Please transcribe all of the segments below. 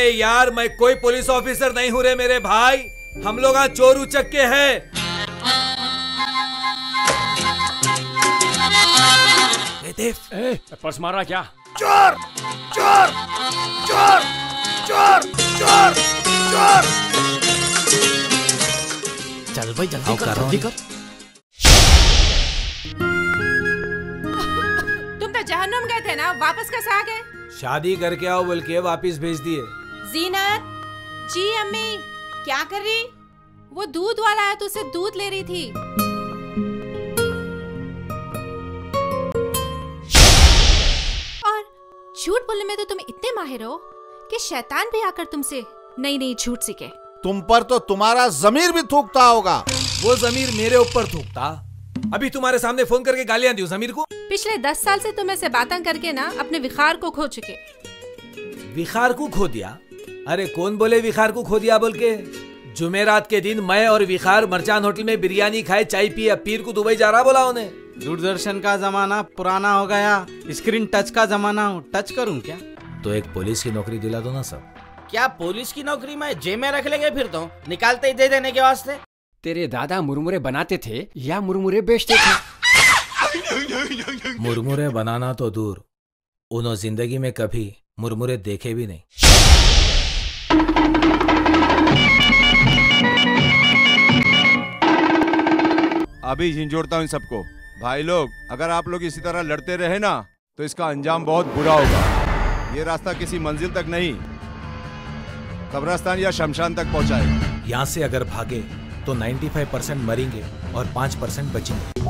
यार मैं कोई पुलिस ऑफिसर नहीं हूँ रे मेरे भाई, हम लोग यहाँ चोर उचक के हैं। पर्स मारा क्या? चोर चोर चोर चोर चोर चोर। चल भाई जल्दी कर, जल्दी कर। तुम तो जहन्नुम गए थे ना, वापस कैसे आ गए? शादी करके आओ बोल के वापिस भेज दिए। जीनत जी अम्मी क्या कर रही? वो दूध वाला है तो उससे दूध ले रही थी। और झूठ बोलने में तो तुम इतने माहिर हो कि शैतान भी आकर तुमसे नई नई झूठ सीखे। तुम पर तो तुम्हारा जमीर भी थूकता होगा। वो जमीर मेरे ऊपर थूकता? अभी तुम्हारे सामने फोन करके गालियां दी जमीर को। पिछले 10 साल से तुम ऐसे बातें करके ना अपने विखार को खो चुके। विखार को खो दिया? अरे कौन बोले विखार को खो दिया बोल के? जुमेरात के दिन मैं और विखार मरचान होटल में बिरयानी खाए, चाय पी, अब पीर को दुबई जा रहा बोला उन्हें। दूरदर्शन का जमाना पुराना हो गया, स्क्रीन टच का जमाना हो। टच करूं क्या? तो एक पुलिस की नौकरी दिला दो ना सब। क्या पुलिस की नौकरी में जेब में रख लेंगे फिर तो, निकालते ही दे देने के वास्ते। तेरे दादा मुरमुरे बनाते थे या मुरमुरे बेचते थे? मुरमुरे बनाना तो दूर, उन्होंने जिंदगी में कभी मुरमुरे देखे भी नहीं। अभी झिंझोड़ता हूँ इन सबको। भाई लोग, अगर आप लोग इसी तरह लड़ते रहे ना तो इसका अंजाम बहुत बुरा होगा। ये रास्ता किसी मंजिल तक नहीं, कब्रिस्तान या शमशान तक पहुंचाएगा। यहाँ से अगर भागे तो 95% मरेंगे और 5% बचेंगे।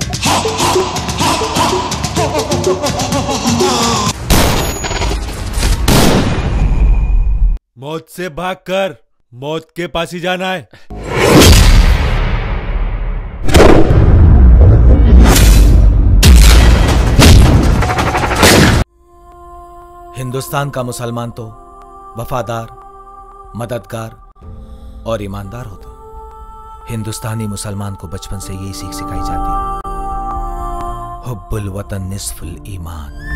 मौत से भागकर मौत के पास ही जाना है। हिंदुस्तान का मुसलमान तो वफादार, मददगार और ईमानदार होता। हिंदुस्तानी मुसलमान को बचपन से यही सीख सिखाई जाती, हुब्बुल वतन निस्फुल ईमान।